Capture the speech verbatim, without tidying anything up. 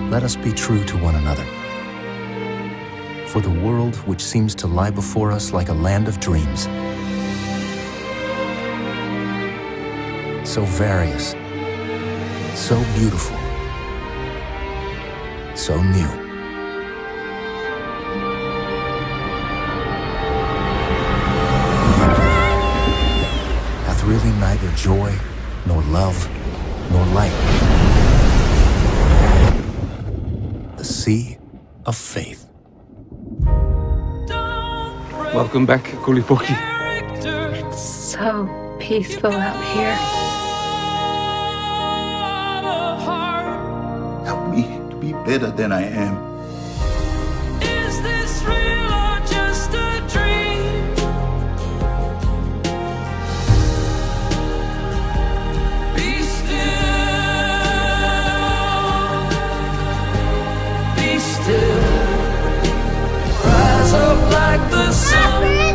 let us be true to one another. For the world which seems to lie before us like a land of dreams, so various, so beautiful, so new. Hath really neither joy, nor love, nor light. The sea of faith. Welcome back, Kulipoki. It's so peaceful out here. Help me to be better than I am. Is this real or just a dream? Be still. Be still. Rise up like the sun.